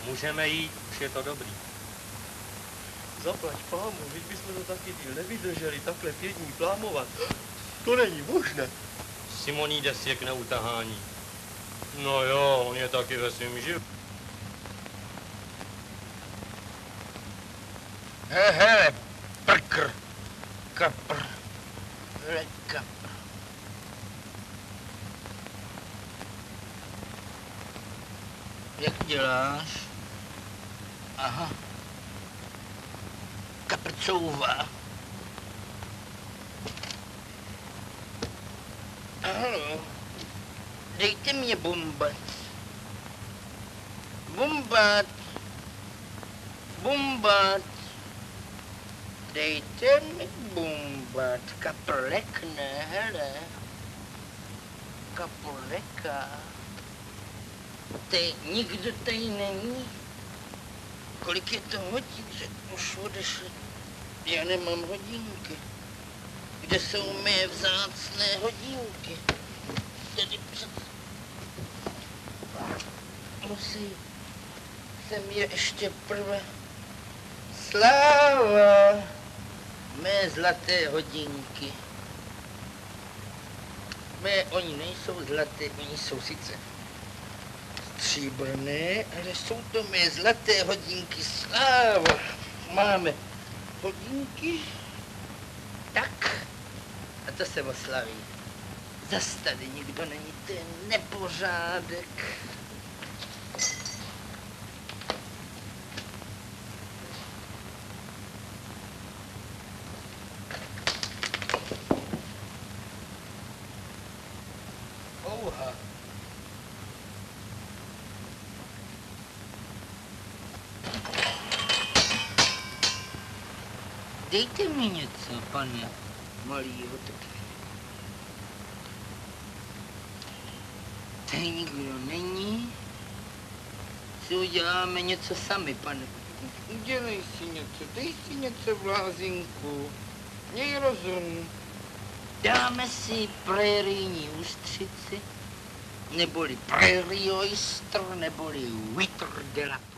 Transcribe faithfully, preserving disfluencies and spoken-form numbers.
Můžeme jít, už je to dobrý. Zaplať pámu, teď bychom to taky díl nevydrželi, takhle pět dní plámovat. To není možné. Simonides je k neutahání. No jo, on je taky ve svým živu. He, hele, prkr, kapr, lekapr. Jak děláš? Aha. Kaprcouvá. Halo. Dejte mě bombat. Bombat. Bombat. Dejte mi bombat. Kaprlek ne, hele. Kaprleka. Teď nikdo tady není. Kolik je to hodin, že už odešli? Já nemám hodinky. Kde jsou mé vzácné hodinky? Tady před... Musí jsem je ještě prvé. Sláva! Mé zlaté hodinky. Mé, oni nejsou zlaté, oni jsou sice stříbrné, ale jsou to mé zlaté hodinky. Sláva! Máme hodinky. Tak. A to se oslaví. Zas tady nikdo není, to je nepořádek. Ouha. Dejte mi něco, pane malýho, tak. Tady nikdo není. Si uděláme něco sami, pane. Udělej si něco, dej si něco blázinku. Měj rozum. Dáme si prérijní ústřici, neboli prairie oyster, neboli huître de la